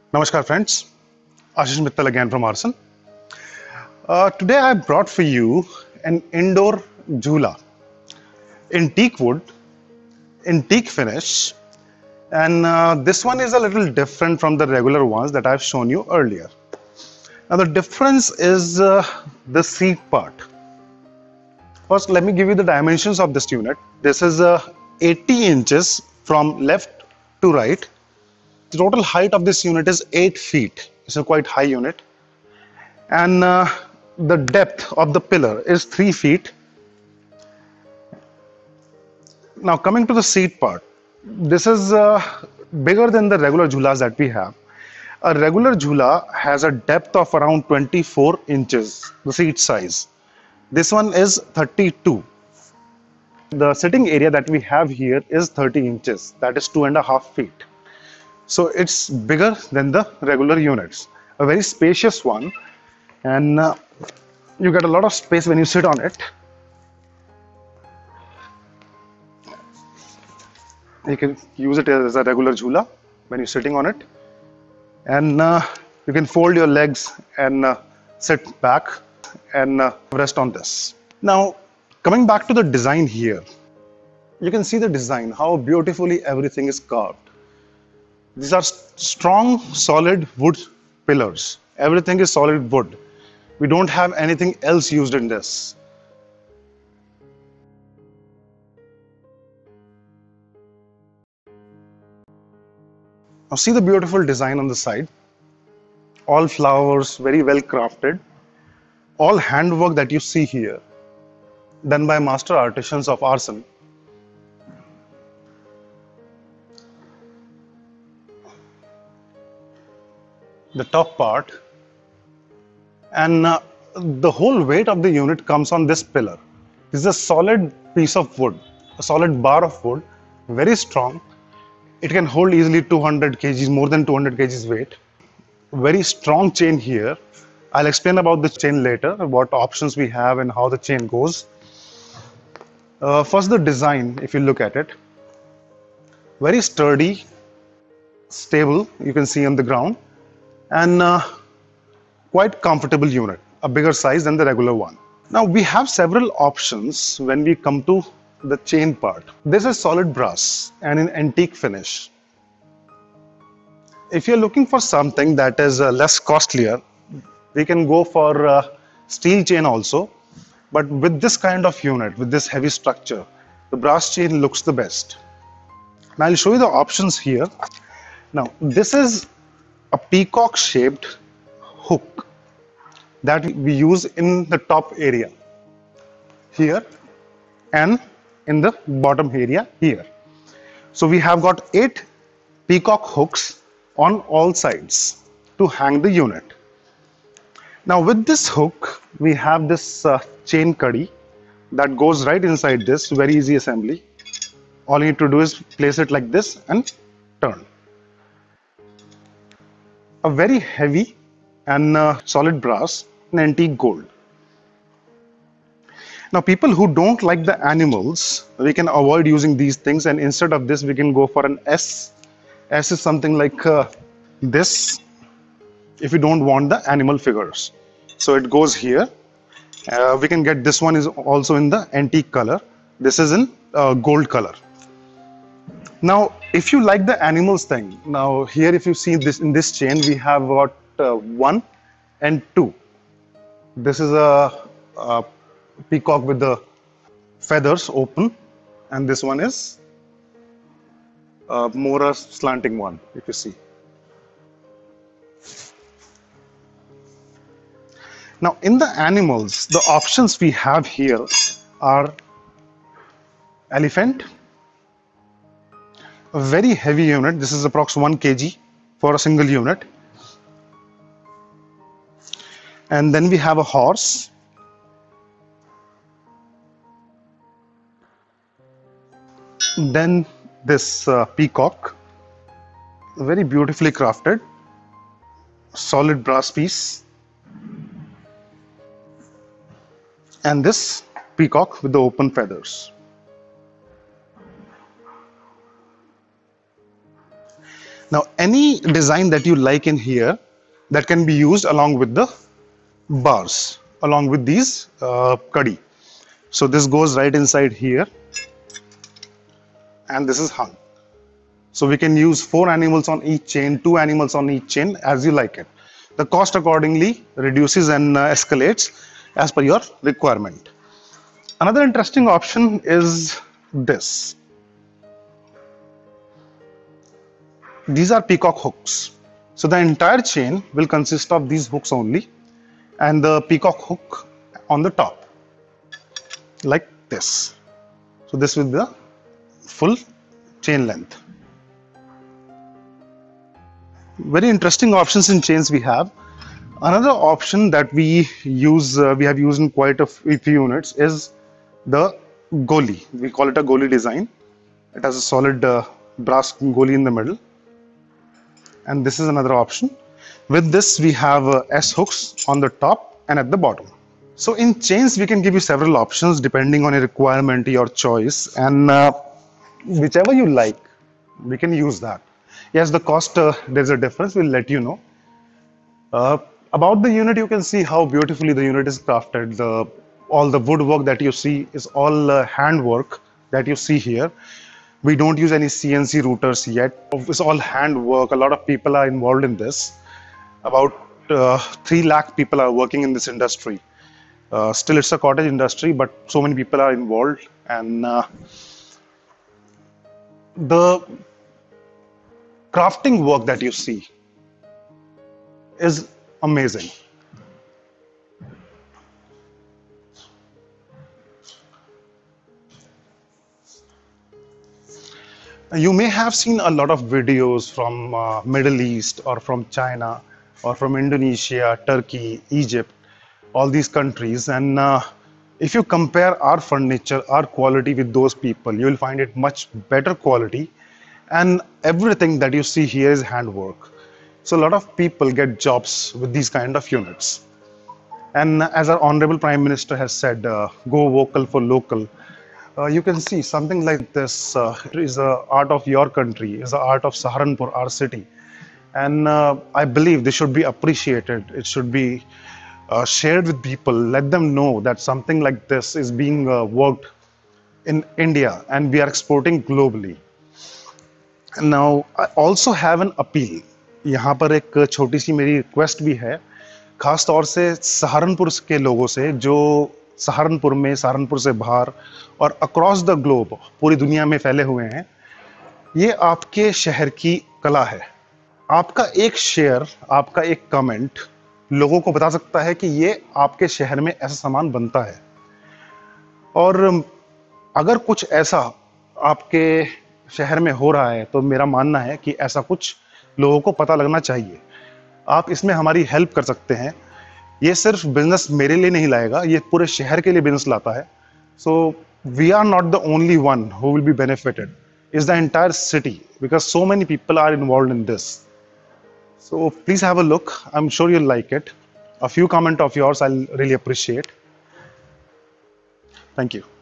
Namaskar friends, Ashish Mittal again from Arsan. Today I brought for you an indoor jhula in teak wood, in teak finish, and this one is a little different from the regular ones that I've shown you earlier. Now the difference is the seat part. First, let me give you the dimensions of this unit. This is 80 inches from left to right. The total height of this unit is 8 feet. It's a quite high unit. And the depth of the pillar is 3 feet. Now coming to the seat part, this is bigger than the regular jhulas that we have. A regular jhula has a depth of around 24 inches, the seat size. This one is 32. The sitting area that we have here is 30 inches, that is 2.5 feet. So it's bigger than the regular units. A very spacious one, and you get a lot of space when you sit on it. You can use it as a regular jhula when you're sitting on it, and you can fold your legs and sit back and rest on this. Now coming back to the design here, you can see the design, how beautifully everything is carved. These are strong solid wood pillars. Everything is solid wood. We don't have anything else used in this. Now see the beautiful design on the side. All flowers, very well crafted. All handwork that you see here, done by master artisans of Arsan. The top part, and the whole weight of the unit comes on this pillar. This is a solid piece of wood, a solid bar of wood, very strong. It can hold easily 200 kgs, more than 200 kgs weight. Very strong chain here. I'll explain about the chain later, what options we have and how the chain goes. First, the design, if you look at it, very sturdy, stable, you can see on the ground, and quite comfortable unit, a bigger size than the regular one. Now we have several options when we come to the chain part. This is solid brass and in antique finish. If you're looking for something that is less costlier, we can go for steel chain also, but with this kind of unit, with this heavy structure, the brass chain looks the best. Now I'll show you the options here. Now this is a peacock shaped hook that we use in the top area here and in the bottom area here. So we have got 8 peacock hooks on all sides to hang the unit. Now with this hook, we have this chain cuddy that goes right inside this, very easy assembly. All you need to do is place it like this and turn. A very heavy and solid brass and antique gold. Now people who don't like the animals, we can avoid using these things, and instead of this we can go for an S. S is something like this if you don't want the animal figures. So it goes here. We can get this one is also in the antique color. This is in gold color. Now if you like the animals thing, now here if you see this in this chain we have got 1 and 2. This is a peacock with the feathers open, and this one is more a slanting one, if you see. Now in the animals, the options we have here are elephant, a very heavy unit. This is approx 1 kg for a single unit. And then we have a horse. Then this peacock, very beautifully crafted, solid brass piece. And this peacock with the open feathers. Now, any design that you like in here, that can be used along with the bars, along with these kaddi. So this goes right inside here, and this is hung. So we can use 4 animals on each chain, 2 animals on each chain, as you like it. The cost accordingly reduces and escalates as per your requirement. Another interesting option is this. These are peacock hooks. So the entire chain will consist of these hooks only, and the peacock hook on the top, like this. So this with the full chain length. Very interesting options in chains we have. Another option that we use, we have used in quite a few units, is the goli. We call it a goli design. It has a solid brass goli in the middle, and this is another option. With this, we have S hooks on the top and at the bottom. So in chains, we can give you several options depending on your requirement, your choice, and whichever you like, we can use that. Yes, the cost, there's a difference, we'll let you know. About the unit, you can see how beautifully the unit is crafted. All the woodwork that you see is all handwork that you see here. We don't use any CNC routers yet. It's all handwork. A lot of people are involved in this. About 3 lakh people are working in this industry. Still, it's a cottage industry, but so many people are involved, and the crafting work that you see is amazing. You may have seen a lot of videos from Middle East or from China or from Indonesia, Turkey, Egypt, all these countries, and if you compare our furniture, our quality with those people, you will find it much better quality, and everything that you see here is handwork. So a lot of people get jobs with these kind of units. And as our Honorable Prime Minister has said, go vocal for local. You can see something like this is the art of your country, is the art of Saharanpur, our city. And I believe this should be appreciated. It should be shared with people. Let them know that something like this is being worked in India, and we are exporting globally. Now, I also have an appeal. यहाँ पर एक छोटी सी मेरी request भी है, खास तौर से सहारनपुर के लोगों से जो सहारनपुर में, सहारनपुर से बाहर और अक्रॉस द ग्लोब पूरी दुनिया में फैले हुए हैं. ये आपके शहर की कला है. आपका एक शेयर, आपका एक कमेंट लोगों को बता सकता है कि ये आपके शहर में ऐसा सामान बनता है. और अगर कुछ ऐसा आपके शहर में हो रहा है तो मेरा मानना है कि ऐसा कुछ लोगों को पता लगना चाहिए. आप इसमें हमारी हेल्प कर सकते हैं. ये सिर्फ बिजनेस मेरे लिए नहीं लाएगा, ये पूरे शहर के लिए बिजनेस लाता है. So we are not the only one who will be benefited, is the entire city, because so many people are involved in this. So please have a look. I'm sure you'll like it. A few comments of yours I'll really appreciate. Thank you.